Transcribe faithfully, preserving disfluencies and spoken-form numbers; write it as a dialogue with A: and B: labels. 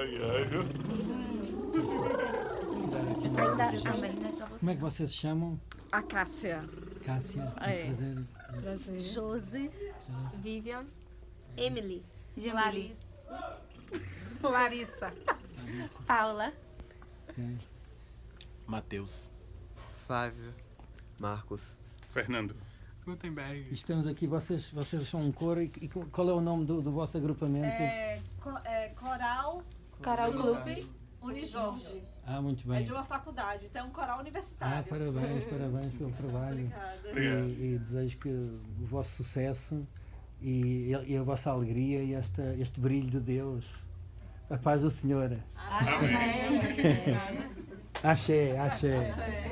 A: ai, ai.
B: Ainda também, não é só você.
C: Como é que vocês se chamam?
D: A Cássia.
C: Cássia?
D: É.
C: Prazer.
D: Prazer.
B: Josi, Vivian, Emily,
E: Gemali. Larissa.
B: Paula,
C: Ok.
F: Matheus.
G: Flávio. Marcos.
A: Fernando.
F: Gutenberg.
C: Estamos aqui, vocês, vocês são um coro e, e qual é o nome do, do vosso agrupamento?
E: É, co- é, Coral
B: Coral Clube.
E: Clube Unijorge.
C: Ah, muito
E: É
C: bem.
E: de uma faculdade, então é um coral
C: Ah,
E: universitário.
C: parabéns, parabéns pelo trabalho.
E: Obrigada.
A: Obrigado.
C: E, e desejo que o vosso sucesso e, e a vossa alegria e esta, este brilho de Deus, a paz do Senhor.
E: Amém.
C: Axé, axé.